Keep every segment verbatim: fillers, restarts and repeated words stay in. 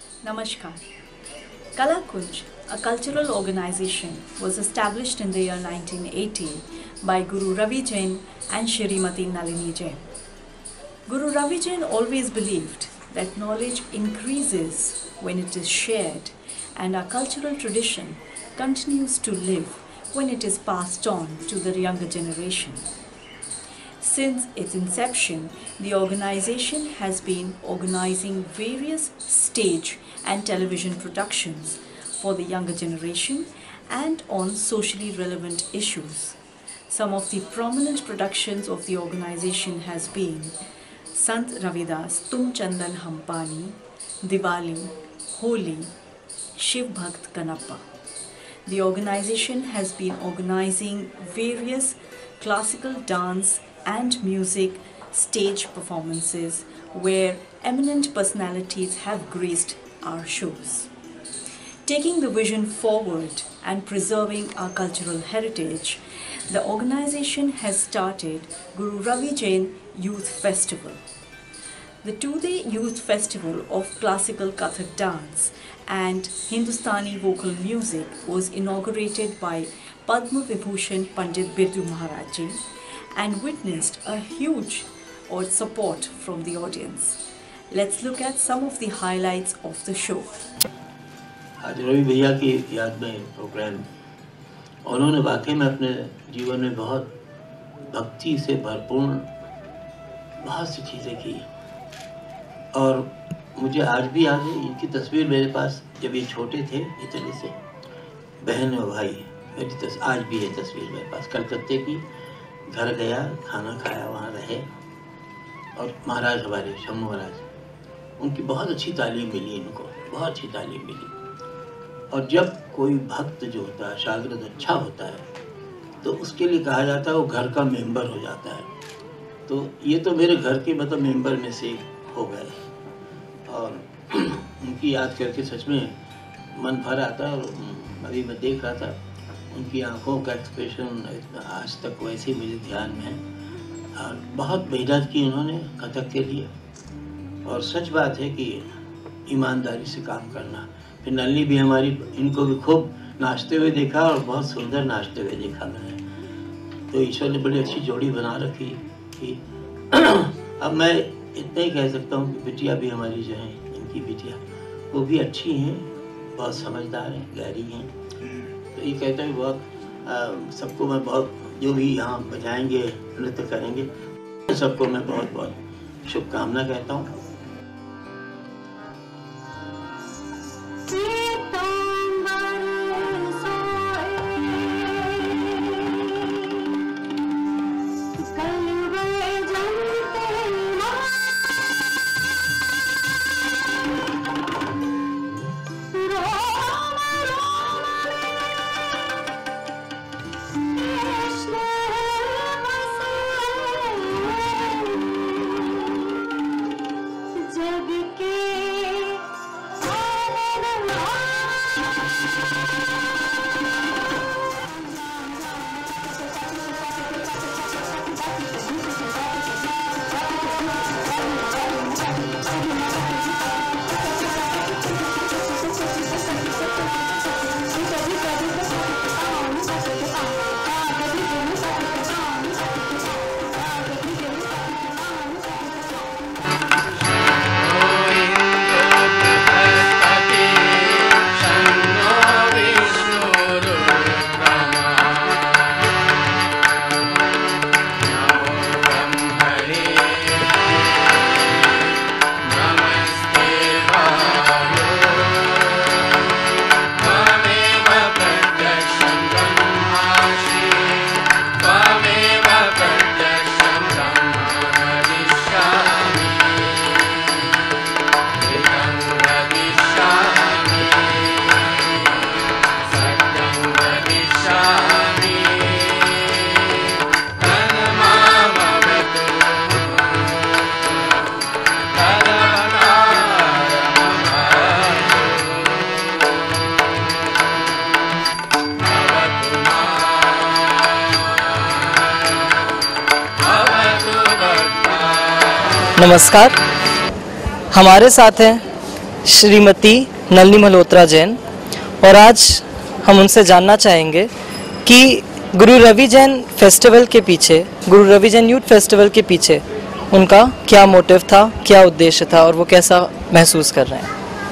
Namaskar. Kala Kunj, a cultural organization, was established in the year nineteen eighty by Guru Ravi Jain and Shrimati Nalini Jain. Guru Ravi Jain always believed that knowledge increases when it is shared, and our cultural tradition continues to live when it is passed on to the younger generation. Since its inception, the organization has been organizing various stage and television productions for the younger generation and on socially relevant issues. Some of the prominent productions of the organization has been Sant Ravidas Tum Chandan Hum Pani, Diwali, Holi, Shiv Bhakt Kanappa. The organization has been organizing various classical dance and music stage performances where eminent personalities have graced our shows. Taking the vision forward and preserving our cultural heritage, the organization has started Guru Ravi Jain Youth Festival. The two-day youth festival of classical Kathak dance and Hindustani vocal music was inaugurated by Padmavibhushan Pandit Birju Maharaj Ji and witnessed a huge support from the audience. Let's look at some of the highlights of the show. आज रवि भैया की याद में programme, उन्होंने वाकई में अपने जीवन में बहुत भक्ति से भरपूर बहुत सी चीज़ें की और मुझे आज भी याद है इनकी तस्वीर मेरे पास जब ये छोटे थे इतने से, बहन और भाई, मेरी तस्वीर आज भी है तस्वीर मेरे पास। कलकत्ते की घर गया, खाना खाया, वहाँ रहे और महाराज हमारे शम्भू महाराज, उनकी बहुत अच्छी तालीम मिली इनको, बहुत अच्छी तालीम मिली। और जब कोई भक्त जो होता है, शागिर्द अच्छा होता है तो उसके लिए कहा जाता है वो घर का मेंबर हो जाता है। तो ये तो मेरे घर के मतलब मेंबर में से हो गए और उनकी याद करके सच में मन भर आता है। और अभी मैं देख रहा था उनकी आंखों का एक्सप्रेशन आज तक वैसे ही मेरे ध्यान में है और बहुत मेहनत की उन्होंने कथक के लिए। और सच बात है कि ईमानदारी से काम करना। फिर नलिनी भी हमारी, इनको भी खूब नाचते हुए देखा और बहुत सुंदर नाचते हुए देखा मैंने। तो ईश्वर ने बड़ी अच्छी जोड़ी बना रखी कि अब मैं इतना ही कह सकता हूँ कि बिटिया भी हमारी जो है, इनकी बिटिया वो भी अच्छी हैं, बहुत समझदार हैं, गहरी हैं। तो ये कहता है बहुत सबको मैं बहुत जो भी यहाँ बजाएंगे, नृत्य करेंगे, सबको मैं बहुत बहुत शुभकामना कहता हूँ। नमस्कार, हमारे साथ हैं श्रीमती नलिनी मल्होत्रा जैन, और आज हम उनसे जानना चाहेंगे कि गुरु रवि जैन फेस्टिवल के पीछे, गुरु रवि जैन यूथ फेस्टिवल के पीछे उनका क्या मोटिव था, क्या उद्देश्य था और वो कैसा महसूस कर रहे हैं।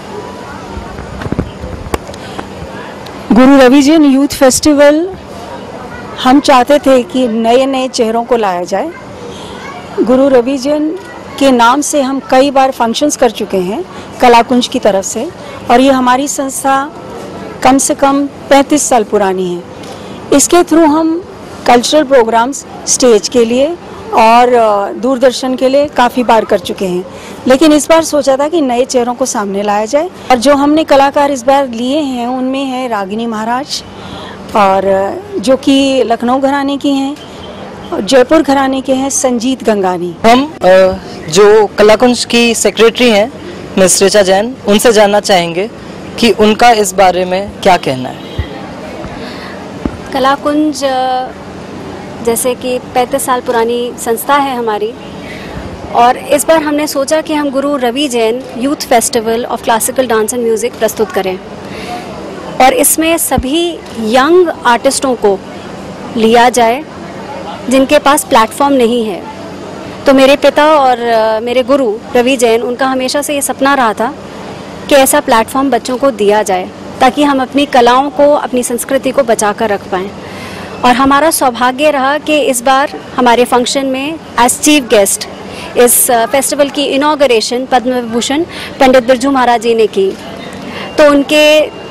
गुरु रवि जैन यूथ फेस्टिवल हम चाहते थे कि नए नए चेहरों को लाया जाए। गुरु रवि जैन के नाम से हम कई बार फंक्शंस कर चुके हैं कला कुंज की तरफ से, और ये हमारी संस्था कम से कम पैंतीस साल पुरानी है। इसके थ्रू हम कल्चरल प्रोग्राम्स स्टेज के लिए और दूरदर्शन के लिए काफ़ी बार कर चुके हैं, लेकिन इस बार सोचा था कि नए चेहरों को सामने लाया जाए। और जो हमने कलाकार इस बार लिए हैं उनमें है रागिनी महाराज, और जो कि लखनऊ घराने की हैं, जयपुर घराने के हैं संजीत गंगानी। हम जो कलाकुंज की सेक्रेटरी हैं मिस ऋचा जैन, उनसे जानना चाहेंगे कि उनका इस बारे में क्या कहना है। कलाकुंज जैसे कि पैंतीस साल पुरानी संस्था है हमारी, और इस बार हमने सोचा कि हम Guru Ravi Jain youth festival of classical dance and music प्रस्तुत करें, और इसमें सभी यंग आर्टिस्टों को लिया जाए जिनके पास प्लेटफॉर्म नहीं है। तो मेरे पिता और मेरे गुरु रवि जैन, उनका हमेशा से ये सपना रहा था कि ऐसा प्लेटफॉर्म बच्चों को दिया जाए ताकि हम अपनी कलाओं को, अपनी संस्कृति को बचा कर रख पाएँ। और हमारा सौभाग्य रहा कि इस बार हमारे फंक्शन में एज चीफ गेस्ट इस फेस्टिवल की इनाugurated पद्मविभूषण पंडित बिरजू महाराज जी ने की। तो उनके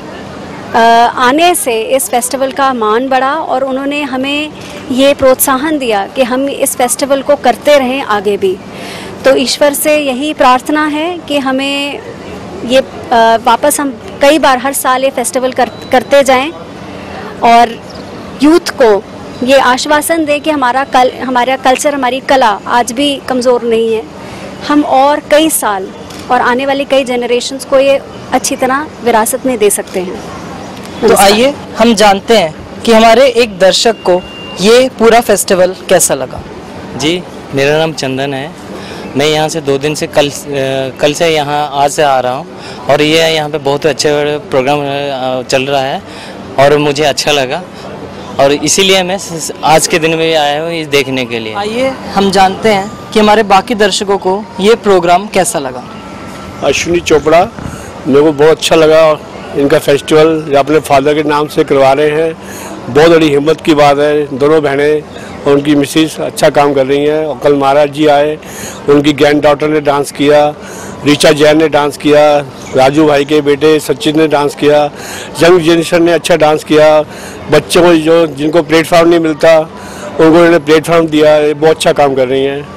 आने से इस फेस्टिवल का मान बढ़ा और उन्होंने हमें ये प्रोत्साहन दिया कि हम इस फेस्टिवल को करते रहें आगे भी। तो ईश्वर से यही प्रार्थना है कि हमें ये वापस हम कई बार हर साल ये फेस्टिवल कर, करते जाएं और यूथ को ये आश्वासन दे कि हमारा कल हमारा कल्चर, हमारी कला आज भी कमज़ोर नहीं है। हम और कई साल और आने वाली कई जनरेशन्स को ये अच्छी तरह विरासत में दे सकते हैं। तो आइए हम जानते हैं कि हमारे एक दर्शक को ये पूरा फेस्टिवल कैसा लगा। जी, मेरा नाम चंदन है। मैं यहाँ से दो दिन से कल कल से यहाँ आज से आ रहा हूँ, और ये यहाँ पे बहुत अच्छे प्रोग्राम चल रहा है और मुझे अच्छा लगा, और इसीलिए मैं आज के दिन में आया हूँ ये देखने के लिए। आइए हम जानते हैं कि हमारे बाकी दर्शकों को ये प्रोग्राम कैसा लगा। अश्विनी चोपड़ा, मेरे को बहुत अच्छा लगा। इनका फेस्टिवल अपने फादर के नाम से करवा रहे हैं, बहुत बड़ी हिम्मत की बात है। दोनों बहनें और उनकी मिसेस अच्छा काम कर रही हैं। और कल महाराज जी आए, उनकी ग्रैंड डॉटर ने डांस किया, ऋचा जैन ने डांस किया, राजू भाई के बेटे सचिन ने डांस किया, यंग जनरेशन ने अच्छा डांस किया। बच्चों को जो जिनको प्लेटफॉर्म नहीं मिलता उनको उन्होंने प्लेटफॉर्म दिया, बहुत अच्छा काम कर रही हैं।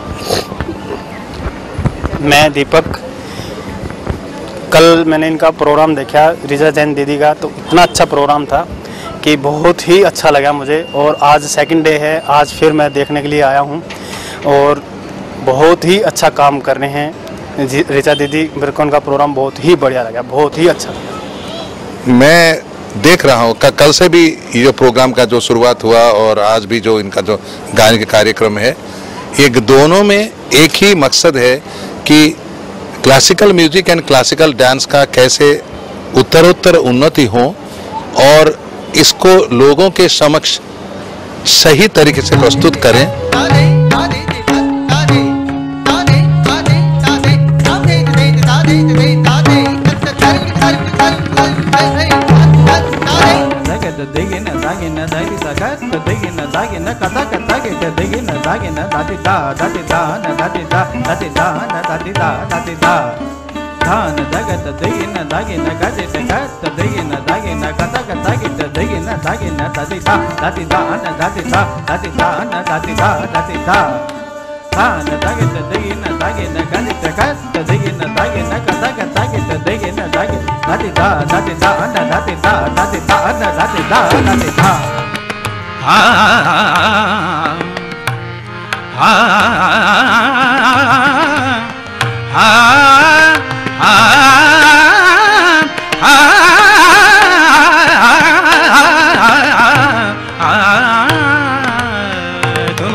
मैं दीपक, कल मैंने इनका प्रोग्राम देखा ऋचा जैन दीदी का, तो इतना अच्छा प्रोग्राम था कि बहुत ही अच्छा लगा मुझे। और आज सेकंड डे है, आज फिर मैं देखने के लिए आया हूँ और बहुत ही अच्छा काम कर रहे हैं ऋचा दीदी। मेरे को उनका प्रोग्राम बहुत ही बढ़िया लगा, बहुत ही अच्छा लगा। मैं देख रहा हूँ का कल से भी ये जो प्रोग्राम का जो शुरुआत हुआ और आज भी जो इनका जो गाने का कार्यक्रम है, एक दोनों में एक ही मकसद है कि classical music and classical dance का कैसे उत्तरोत्तर उन्नति हो और इसको लोगों के समक्ष सही तरीके से प्रस्तुत करें। धान जगत दगिन दागिन गजे जगत दगिन दागिन कथा कथा गित दगिन दागिन दाति दा दाति दान दाति दा दाति दान दाति दा दाति दा धान जगत दगिन दागिन गजे जगत दगिन दागिन कथा कथा गित दगिन दागिन दाति दा दाति दान दाति दा दाति दान दाति दा दाति दा हा हा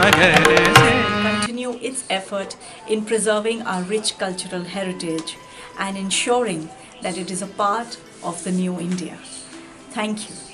Continue its effort in preserving our rich cultural heritage and ensuring that it is a part of the new India. Thank you.